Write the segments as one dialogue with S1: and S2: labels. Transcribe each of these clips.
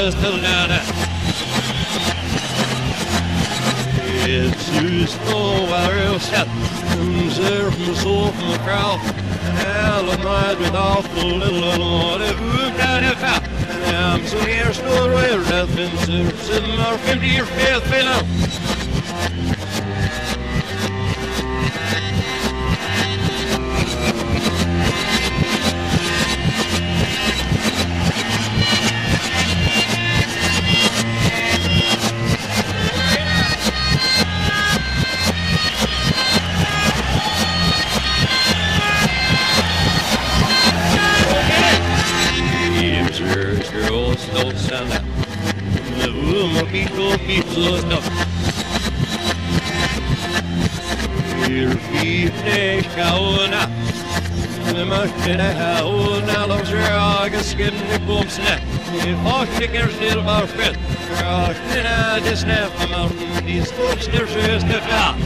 S1: still down. It's just no other set. There from the soul from the crowd. Hell of night with awful little Lord. Who got it out? I'm so here, still rare. Death been sitting our 50 years faith below. Don't stand up. The woman keeps us up. Here be the cow now. The mountain how now loves her August skin the boom snap. If all chickens still about fit. Then I just snap the mountain. These folks there's just the top.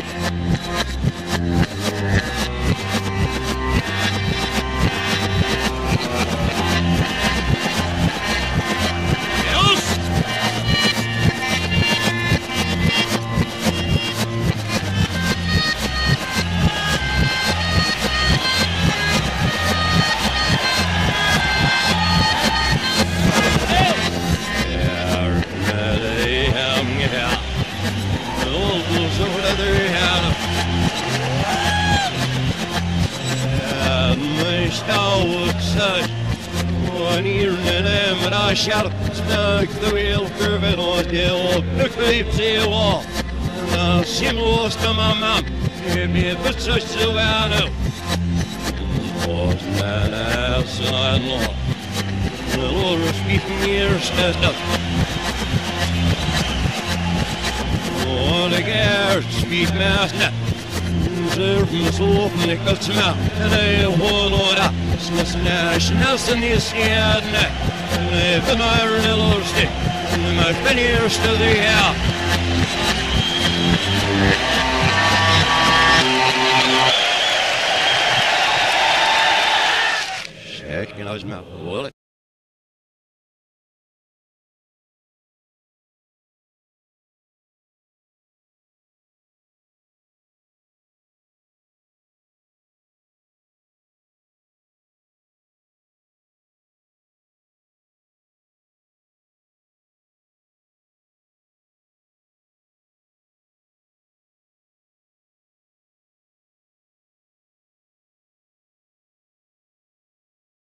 S1: I shout, snug the wheel, curve it on the hill, look the wall. Now, she lost to my mom, give me a bit such a while. Was that ass and I lost. The Lord was speaking here, says up. Oh, the gas, speak master. There from the soul from the cuts mouth, and I hold on up. Snash, Nelson is here, and the iron yellow stick, and my fingers to the air. Shaking his mouth, will it?